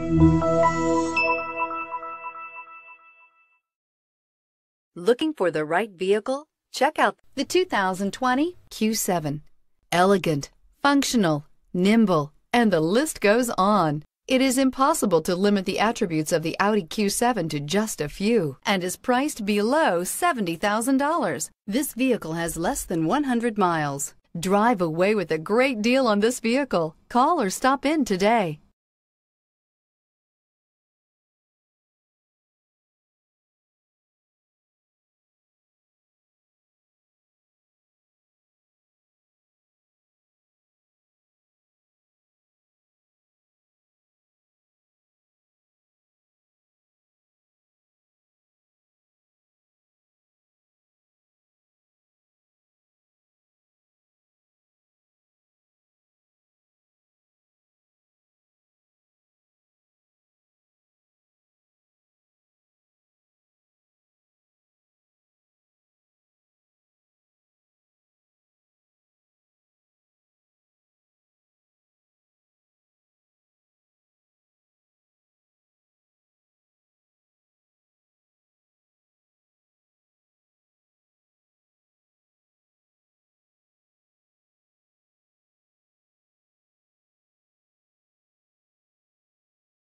Looking for the right vehicle? Check out the 2020 Q7. Elegant, functional, nimble, and the list goes on. It is impossible to limit the attributes of the Audi Q7 to just a few and is priced below $70,000. This vehicle has less than 100 miles. Drive away with a great deal on this vehicle. Call or stop in today.